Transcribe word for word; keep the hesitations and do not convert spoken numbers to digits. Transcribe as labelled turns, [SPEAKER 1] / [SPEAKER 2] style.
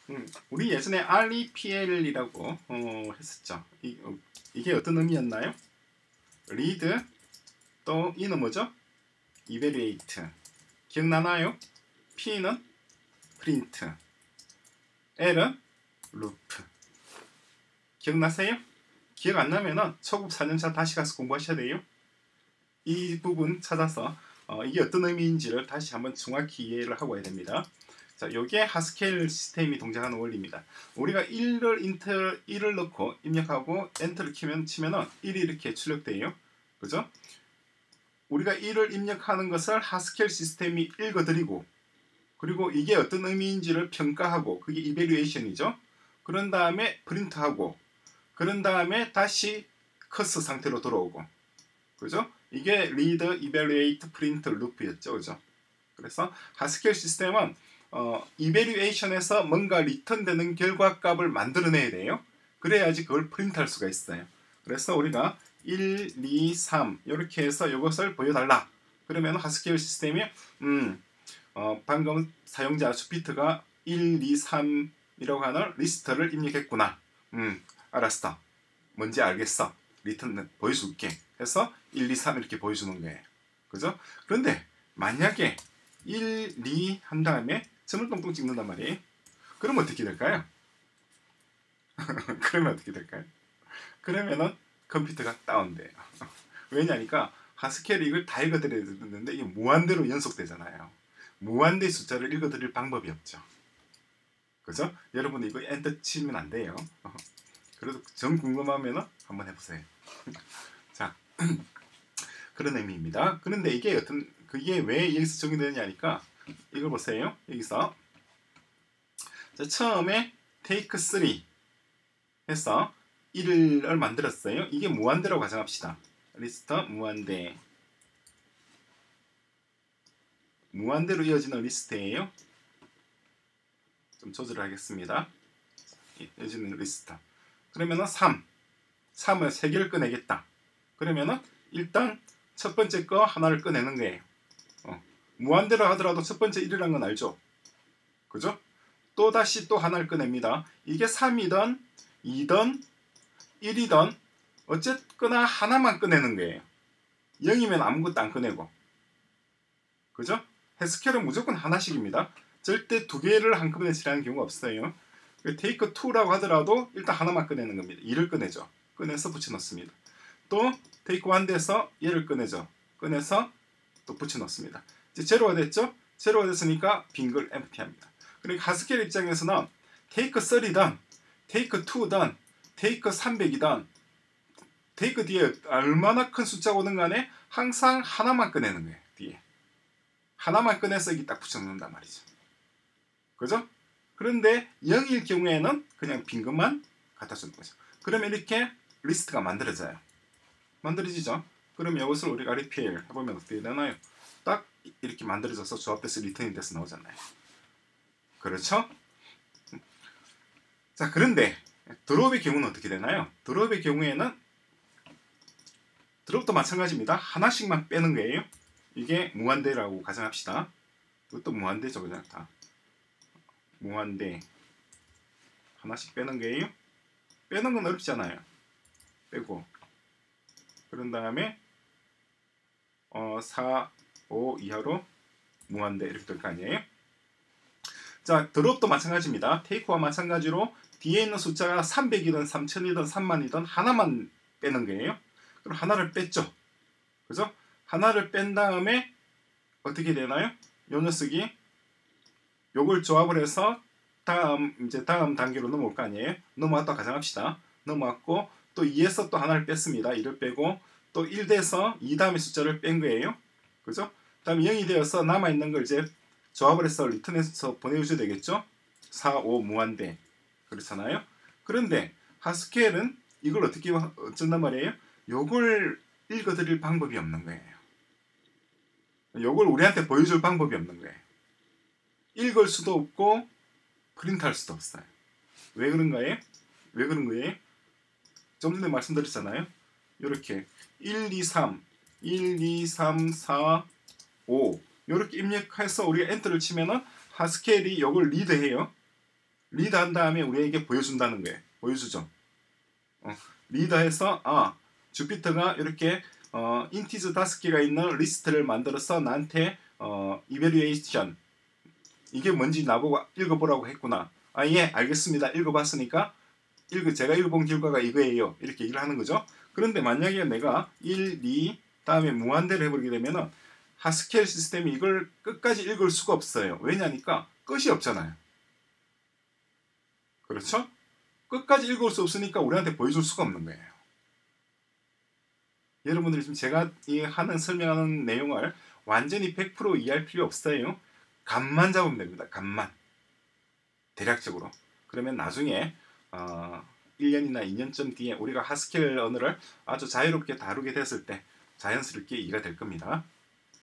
[SPEAKER 1] 음, 우리 예전에 알이피엘이라고 어, 했었죠. 이, 어, 이게 어떤 의미였나요? read, 또 E는 뭐죠? evaluate. 기억나나요? P는 print, L은 loop. 기억나세요? 기억 안 나면은 초급 사 년차 다시 가서 공부하셔야 돼요. 이 부분 찾아서 어, 이게 어떤 의미인지를 다시 한번 정확히 이해를 하고 해야 됩니다. 자, 요게 하스케일 시스템이 동작하는 원리입니다. 우리가 일을 인터 일을 넣고 입력하고 엔터를 키면 치면은 일이 이렇게 출력돼요. 그죠? 우리가 일을 입력하는 것을 하스케일 시스템이 읽어드리고, 그리고 이게 어떤 의미인지를 평가하고, 그게 이베리에이션이죠. 그런 다음에 프린트하고, 그런 다음에 다시 커스 상태로 돌아오고, 그죠? 이게 read, evaluate, print, loop였죠. 그죠? 그래서 하스케일 시스템은 어, 이베리에이션에서 뭔가 리턴되는 결과값을 만들어내야 돼요. 그래야지 그걸 프린트할 수가 있어요. 그래서 우리가 일, 이, 삼 이렇게 해서 이것을 보여달라. 그러면 하스케일 시스템이 음, 어, 방금 사용자 주피터가 일, 이, 삼이라고 하는 리스트를 입력했구나. 음, 알았어. 뭔지 알겠어. 리턴 보여줄게. 해서 일, 이, 삼 이렇게 보여주는 거예요. 그죠? 그런데 만약에 일, 이 한 다음에 점을 똥똥 찍는단 말이에요. 그럼 어떻게 될까요? 그러면 어떻게 될까요? 그러면은 컴퓨터가 다운돼요. 왜냐니까 하스케일이 이걸 다 읽어드려야 되는데 이게 무한대로 연속되잖아요. 무한대 숫자를 읽어드릴 방법이 없죠. 그죠? 여러분 이거 엔터 치면 안 돼요. 그래도 정 궁금하면은 한번 해보세요. 자, 그런 의미입니다. 그런데 이게 어떤 그게 왜 여기서 적용되느냐니까 이걸 보세요. 여기서 자, 처음에 take 쓰리 해서 일을 만들었어요. 이게 무한대라고 가정합시다. 리스트 무한대. 무한대로 이어지는 리스트예요. 좀 조절을 하겠습니다. 이어지는 리스트. 그러면은 삼. 삼을 세 개를 꺼내겠다. 그러면은 일단 첫 번째 거 하나를 꺼내는 거예요. 어. 무한대로 하더라도 첫 번째 일이라는 건 알죠? 그죠? 또 다시 또 하나를 꺼냅니다. 이게 삼이든 이든 일이든 어쨌거나 하나만 꺼내는 거예요. 영이면 아무것도 안 꺼내고. 그죠? 해스케일은 무조건 하나씩입니다. 절대 두 개를 한꺼번에 칠하는 경우가 없어요. 테이크 투라고 하더라도 일단 하나만 꺼내는 겁니다. 이를 꺼내죠. 꺼내서 붙여넣습니다. 또 테이크 원 돼서 얘를 꺼내죠. 꺼내서 또 붙여넣습니다. 이제 제로가 됐죠? 제로가 됐으니까 빈 걸 엠프티합니다. 그러니까 하스케일 입장에서는 테이크 쓰리든 테이크 투든 테이크 삼백이든 테이크 뒤에 얼마나 큰 숫자가 오든 간에 항상 하나만 꺼내는 거예요. 뒤에 하나만 꺼내서 여기 딱 붙여놓는단 말이죠. 그죠? 그런데 영일 경우에는 그냥 빈 것만 갖다 주는 거죠. 그러면 이렇게 리스트가 만들어져요. 만들어지죠? 그럼 이것을 우리가 리피엘 해보면 어떻게 되나요? 딱 이렇게 만들어져서 조합돼서 리턴이 돼서 나오잖아요. 그렇죠? 자, 그런데 드롭의 경우는 어떻게 되나요? 드롭의 경우에는 드롭도 마찬가지입니다. 하나씩만 빼는 거예요. 이게 무한대라고 가정합시다. 이것도 무한대죠, 그냥 다. 무한대 하나씩 빼는 거예요. 빼는 건 어렵잖아요. 빼고 그런 다음에 어, 사, 오 이하로 무한대 이렇게 될 거 아니에요. 자, 드롭도 마찬가지입니다. 테이크와 마찬가지로 뒤에 있는 숫자가 삼백이든 삼천이든 삼만이든 하나만 빼는 거예요. 그럼 하나를 뺐죠. 그죠? 하나를 뺀 다음에 어떻게 되나요? 요 녀석이 요걸 조합을 해서 다음 이제 다음 단계로 넘어올 거 아니에요. 넘어왔다 가정합시다. 넘어왔고 또 이에서 또 하나를 뺐습니다. 이를 빼고 또 일 돼서 이 다음에 숫자를 뺀 거예요. 그죠? 다음 영이 되어서 남아있는 걸 이제 조합을 해서 리턴해서 보내줘야 되겠죠? 사, 오 무한대. 그렇잖아요. 그런데 하스케일은 이걸 어떻게 어쩐단 말이에요? 요걸 읽어드릴 방법이 없는 거예요. 요걸 우리한테 보여줄 방법이 없는 거예요. 읽을 수도 없고 프린트할 수도 없어요. 왜 그런가요? 왜 그런 거예요? 좀 전에 말씀드렸잖아요. 이렇게 일, 이, 삼, 일, 이, 삼, 사, 오 이렇게 입력해서 우리가 엔터를 치면은 하스케일이 이걸 리드해요. 리드한 다음에 우리에게 보여준다는 거예요. 보여주죠. 어, 리드해서 아 주피터가 이렇게 어, 인티저 다섯 개가 있는 리스트를 만들어서 나한테 어, 이베리에이션 이게 뭔지 나보고 읽어보라고 했구나. 아 예 알겠습니다. 읽어봤으니까 읽어 제가 읽어본 결과가 이거예요. 이렇게 얘기를 하는 거죠. 그런데 만약에 내가 일, 이 다음에 무한대로 해버리게 되면은 하스켈 시스템이 이걸 끝까지 읽을 수가 없어요. 왜냐니까 끝이 없잖아요. 그렇죠? 끝까지 읽을 수 없으니까 우리한테 보여줄 수가 없는 거예요. 여러분들이 지금 제가 이 하는 설명하는 내용을 완전히 백 퍼센트 이해할 필요 없어요. 감만 잡으면 됩니다. 감만. 대략적으로. 그러면 나중에 어, 일 년이나 이 년쯤 뒤에 우리가 하스켈 언어를 아주 자유롭게 다루게 됐을 때 자연스럽게 이해가 될 겁니다.